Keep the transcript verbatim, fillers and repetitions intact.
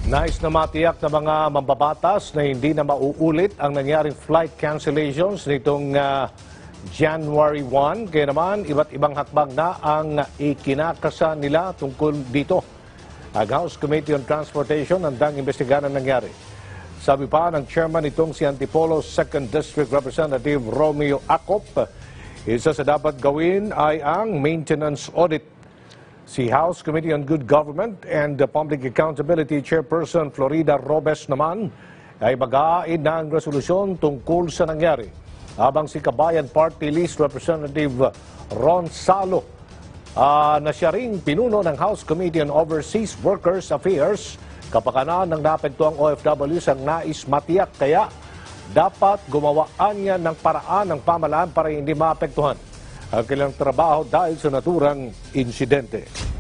Nais na matiyak ng mga mambabatas na hindi na mauulit ang nangyaring flight cancellations nitong uh, January first. Kaya naman, iba't ibang hakbang na ang ikinakasa nila tungkol dito. Ang House Committee on Transportation handang imbestigahan ang nangyari. Sabi pa ng chairman itong si Antipolo's second District Representative Romeo Acop, isa sa dapat gawin ay ang maintenance audit. Si House Committee on Good Government and Public Accountability Chairperson Florida Robes naman ay mag-aaid ng resolusyon tungkol sa nangyari. Habang si Kabayan Party List Representative Ron Salo uh, na siya ring pinuno ng House Committee on Overseas Workers Affairs, kapakanan ng naapektuang O F Ws ang nais matiyak, kaya dapat gumawaan niya ng paraan ng pamahalaan para hindi maapektuhan ang kailang trabaho dahil sa naturang insidente.